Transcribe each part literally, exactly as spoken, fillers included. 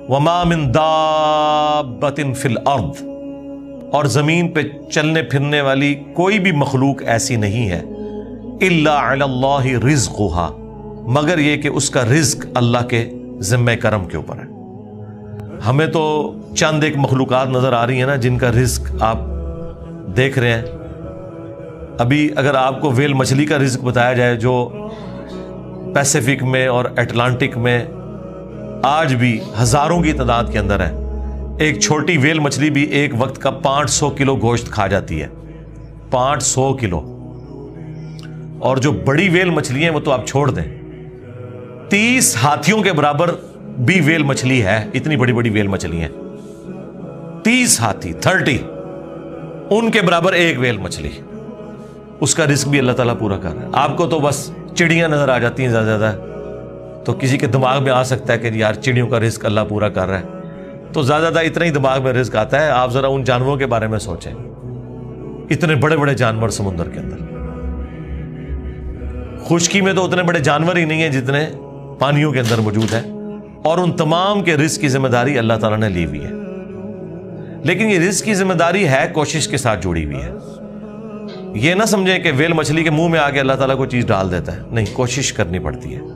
وما من دابۃ فی الارض، اور زمین پہ چلنے پھرنے والی کوئی بھی مخلوق ایسی نہیں ہے، الا علی اللہ رزقھا، مگر یہ کہ اس کا رزق اللہ کے ذمہ کرم کے اوپر ہے۔ ہمیں تو چند ایک مخلوقات نظر آ رہی ہیں نا جن کا رزق آپ دیکھ رہے ہیں۔ ابھی اگر آپ کو ویل مچھلی کا رزق بتایا جائے جو پیسیفک میں اور اٹلانٹک میں آج بھی ہزاروں کی تعداد کے اندر ہے، ایک چھوٹی ویل مچھلی بھی ایک وقت کا پانچ سو کلو گوشت کھا جاتی ہے، پانچ سو کلو۔ اور جو بڑی ویل مچھلی ہیں وہ تو آپ چھوڑ دیں، تیس ہاتھیوں کے برابر بھی ویل مچھلی ہے، اتنی بڑی بڑی ویل مچھلی ہیں، تیس ہاتھی، تھرٹی، ان کے برابر ایک ویل مچھلی، اس کا رزق بھی اللہ تعالیٰ پورا کر رہا ہے۔ آپ کو تو بس چڑیاں نظر آ جاتی ہیں زیادہ زیادہ، تو کسی کے دماغ میں آ سکتا ہے کہ یار چڑیوں کا رزق اللہ پورا کر رہا ہے، تو زیادہ زیادہ اتنا ہی دماغ میں رزق آتا ہے۔ آپ ذرا ان جانوروں کے بارے میں سوچیں، اتنے بڑے بڑے جانور سمندر کے اندر، خشکی میں تو اتنے بڑے جانور ہی نہیں ہیں جتنے پانیوں کے اندر موجود ہیں، اور ان تمام کے رزق کی ذمہ داری اللہ تعالیٰ نے لی ہوئی ہے۔ لیکن یہ رزق کی ذمہ داری ہے کوشش کے ساتھ جڑی ہوئی ہے۔ یہ نہ سمجھیں کہ ویل مچھلی کے منہ میں آ کے اللہ تعالیٰ کوئی چیز ڈال دیتا ہے، نہیں، کوشش کرنی پڑتی ہے،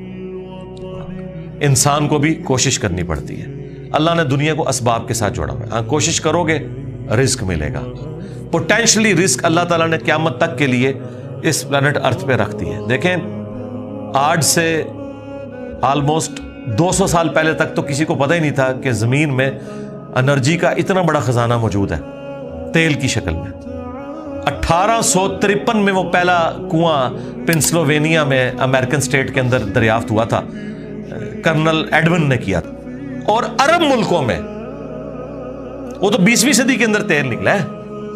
انسان کو بھی کوشش کرنی پڑتی ہے۔ اللہ نے دنیا کو اسباب کے ساتھ جوڑا ہوا ہے، کوشش کرو گے رزق ملے گا۔ پوٹینشلی رزق اللہ تعالیٰ نے قیامت تک کے لیے اس پلانٹ ارتھ پہ رکھ دی ہے۔ دیکھیں آج سے آلموسٹ دو سو سال پہلے تک تو کسی کو پتہ ہی نہیں تھا کہ زمین میں انرجی کا اتنا بڑا خزانہ موجود ہے تیل کی شکل میں۔ اٹھارہ سو ترپن میں وہ پہلا کنواں پنسلوینیا میں امریکن سٹیٹ کے اندر دریافت ہوا تھا، کرنل ایڈون نے کیا تھا، اور عرب ملکوں میں وہ تو بیسویں صدی کے اندر تیل نکلا ہے،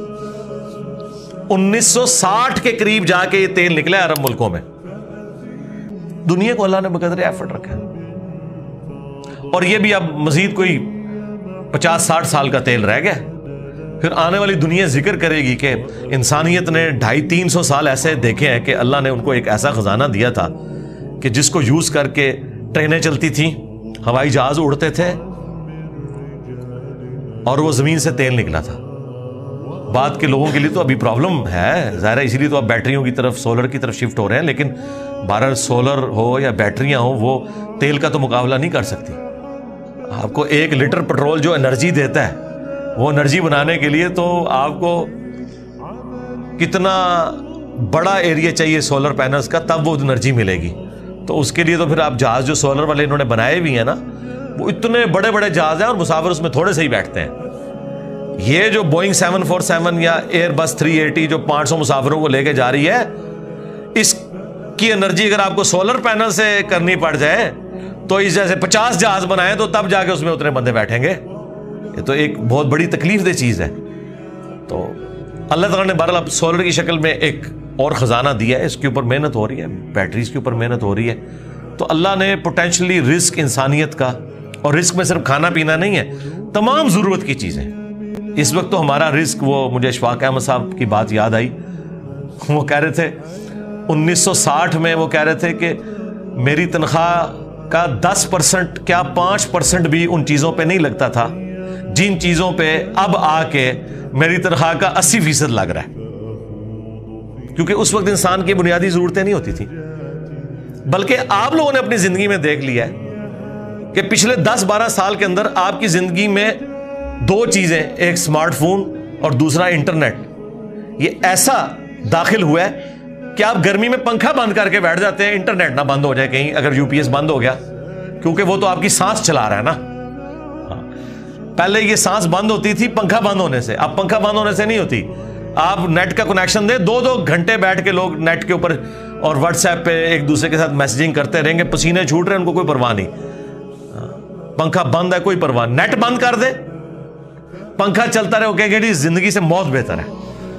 انیس سو ساٹھ کے قریب جا کے یہ تیل نکلا ہے عرب ملکوں میں۔ دنیا کو اللہ نے بقدر ایفرٹ رکھا ہے، اور یہ بھی اب مزید کوئی پچاس ساٹھ سال کا تیل رہ گیا، پھر آنے والی دنیا ذکر کرے گی کہ انسانیت نے ڈھائی تین سو سال ایسے دیکھے ہیں کہ اللہ نے ان کو ایک ایسا خزانہ دیا تھا کہ جس کو یوز کر کے ٹرینیں چلتی تھیں، ہوائی جہاز اڑتے تھے، اور وہ زمین سے تیل نکلا تھا۔ بعد کے لوگوں کے لیے تو ابھی پرابلم ہے ظاہر ہے، اسی لیے تو اب بیٹریوں کی طرف، سولر کی طرف شفٹ ہو رہے ہیں، لیکن بہرحال سولر ہو یا بیٹریاں ہوں وہ تیل کا تو مقابلہ نہیں کر سکتی۔ آپ کو ایک لیٹر پیٹرول جو انرجی دیتا ہے، وہ انرجی بنانے کے لیے تو آپ کو کتنا بڑا ایریا چاہیے سولر پینلز کا، تب وہ انرجی ملے گی۔ تو اس کے لیے تو پھر آپ جہاز جو سولر والے انہوں نے بنائے بھی ہیں نا، وہ اتنے بڑے بڑے جہاز ہیں اور مسافر اس میں تھوڑے سے ہی بیٹھتے ہیں۔ یہ جو بوئنگ سیون فور سیون یا ایئر بس تھری ایٹی جو پانچ سو مسافروں کو لے کے جا رہی ہے، اس کی انرجی اگر آپ کو سولر پینل سے کرنی پڑ جائے تو اس جیسے پچاس جہاز بنائیں تو تب جا کے اس میں اتنے بندے بیٹھیں گے۔ یہ تو ایک بہت بڑی تکلیف دہ چیز ہے۔ تو اللہ تعالیٰ نے بہرحال اب سولر کی شکل میں ایک اور خزانہ دیا ہے، اس کے اوپر محنت ہو رہی ہے، بیٹریز کے اوپر محنت ہو رہی ہے۔ تو اللہ نے پوٹینشلی رزق انسانیت کا، اور رزق میں صرف کھانا پینا نہیں ہے، تمام ضرورت کی چیزیں۔ اس وقت تو ہمارا رزق، وہ مجھے اشفاق احمد صاحب کی بات یاد آئی، وہ کہہ رہے تھے انیس سو ساٹھ میں وہ کہہ رہے تھے کہ میری تنخواہ کا دس پرسنٹ کیا پانچ پرسنٹ بھی ان چیزوں پہ نہیں لگتا تھا جن چیزوں پہ اب آ کے میری تنخواہ کا اسی فیصد لگ رہا ہے، کیونکہ اس وقت انسان کی بنیادی ضرورتیں نہیں ہوتی تھیں۔ بلکہ آپ لوگوں نے اپنی زندگی میں دیکھ لیا ہے کہ پچھلے دس بارہ سال کے اندر آپ کی زندگی میں دو چیزیں، ایک سمارٹ فون اور دوسرا انٹرنیٹ، یہ ایسا داخل ہوا ہے کہ آپ گرمی میں پنکھا بند کر کے بیٹھ جاتے ہیں، انٹرنیٹ نہ بند ہو جائے کہیں اگر یو پی ایس بند ہو گیا، کیونکہ وہ تو آپ کی سانس چلا رہا ہے نا۔ پہلے یہ سانس بند ہوتی تھی پنکھا بند ہونے سے، اب پنکھا بند ہونے سے نہیں ہوتی۔ آپ نیٹ کا کنیکشن دیں، دو دو گھنٹے بیٹھ کے لوگ نیٹ کے اوپر اور واٹس ایپ پہ ایک دوسرے کے ساتھ میسجنگ کرتے رہیں گے، پسینے چھوٹ رہے ہیں، ان کو کوئی پرواہ نہیں۔ پنکھا بند ہے، کوئی پرواہ، نیٹ بند کر دے، پنکھا چلتا رہے، کہ گی زندگی سے موت بہتر ہے۔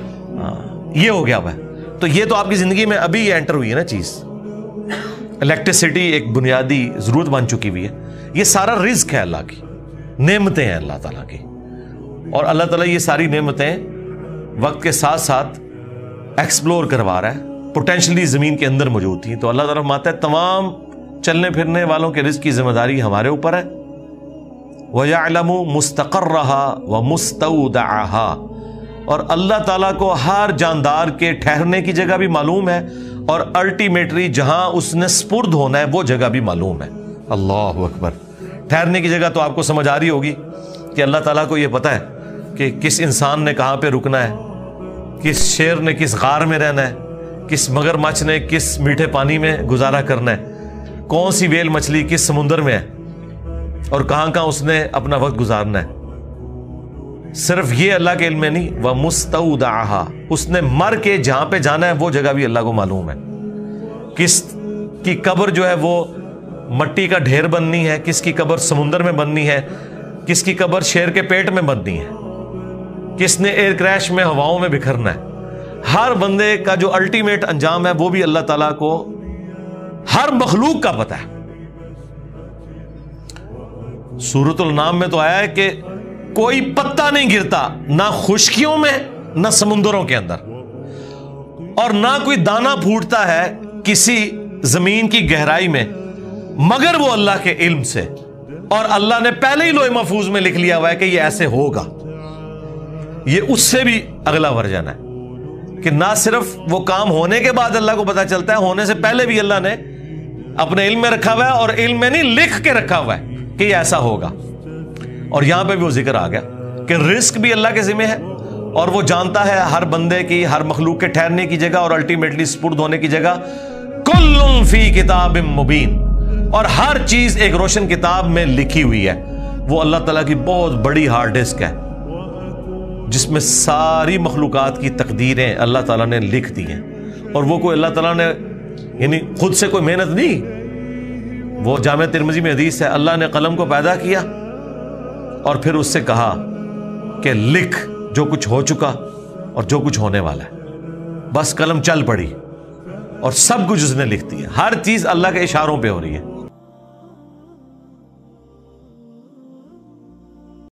یہ ہو گیا ہے۔ تو یہ تو آپ کی زندگی میں ابھی یہ انٹر ہوئی ہے نا چیز، الیکٹریسٹی ایک بنیادی ضرورت بن چکی ہوئی ہے۔ یہ سارا رزق ہے اللہ کی، نعمتیں ہیں اللہ تعالیٰ کی، اور اللہ تعالیٰ یہ ساری نعمتیں وقت کے ساتھ ساتھ ایکسپلور کروا رہا ہے، پوٹینشلی زمین کے اندر موجود تھی۔ تو اللہ تعالیٰ فرماتا ہے تمام چلنے پھرنے والوں کے رزق کی ذمہ داری ہمارے اوپر ہے، وَيَعْلَمُ مُسْتَقَرَّهَا وَمُسْتَوْدَعَهَا، اور اللہ تعالیٰ کو ہر جاندار کے ٹھہرنے کی جگہ بھی معلوم ہے اور الٹیمیٹلی جہاں اس نے سپرد ہونا ہے وہ جگہ بھی معلوم ہے۔ اللہ اکبر۔ ٹھہرنے کی جگہ تو آپ کو سمجھ آ رہی ہوگی کہ اللہ تعالیٰ کو یہ پتا ہے کہ کس انسان نے کہاں پہ رکنا ہے، کس شیر نے کس غار میں رہنا ہے، کس مگر مچھ نے کس میٹھے پانی میں گزارا کرنا ہے، کون سی ویل مچھلی کس سمندر میں ہے اور کہاں کہاں اس نے اپنا وقت گزارنا ہے۔ صرف یہ اللہ کے علم میں نہیں، وَمُسْتَوْدَعَهَا، اس نے مر کے جہاں پہ جانا ہے وہ جگہ بھی اللہ کو معلوم ہے۔ کس کی قبر جو ہے وہ مٹی کا ڈھیر بننی ہے، کس کی قبر سمندر میں بننی ہے، کس کی قبر شیر کے پیٹ میں بننی ہے، کس نے ایئر کریش میں ہواؤں میں بکھرنا ہے۔ ہر بندے کا جو الٹیمیٹ انجام ہے وہ بھی اللہ تعالیٰ کو ہر مخلوق کا پتہ ہے۔ سورۃ النام میں تو آیا ہے کہ کوئی پتا نہیں گرتا نہ خشکیوں میں نہ سمندروں کے اندر، اور نہ کوئی دانہ پھوٹتا ہے کسی زمین کی گہرائی میں مگر وہ اللہ کے علم سے، اور اللہ نے پہلے ہی لوح محفوظ میں لکھ لیا ہوا ہے کہ یہ ایسے ہوگا۔ یہ اس سے بھی اگلا ورژن ہے کہ نہ صرف وہ کام ہونے کے بعد اللہ کو پتا چلتا ہے، ہونے سے پہلے بھی اللہ نے اپنے علم میں رکھا ہوا ہے، اور علم میں نہیں لکھ کے رکھا ہوا ہے کہ یہ ایسا ہوگا۔ اور یہاں پہ بھی وہ ذکر آ گیا کہ رزق بھی اللہ کے ذمہ ہے، اور وہ جانتا ہے ہر بندے کی، ہر مخلوق کے ٹھہرنے کی جگہ اور الٹیمیٹلی سپرد ہونے کی جگہ۔ کل فی کتاب مبین، اور ہر چیز ایک روشن کتاب میں لکھی ہوئی ہے۔ وہ اللہ تعالیٰ کی بہت بڑی ہارڈ ڈسک ہے جس میں ساری مخلوقات کی تقدیریں اللہ تعالیٰ نے لکھ دی ہیں، اور وہ کوئی اللہ تعالیٰ نے یعنی خود سے کوئی محنت نہیں۔ وہ جامع ترمذی میں حدیث ہے، اللہ نے قلم کو پیدا کیا اور پھر اس سے کہا کہ لکھ جو کچھ ہو چکا اور جو کچھ ہونے والا ہے۔ بس قلم چل پڑی اور سب کچھ اس نے لکھ دیا۔ ہر چیز اللہ کے اشاروں پہ ہو رہی ہے۔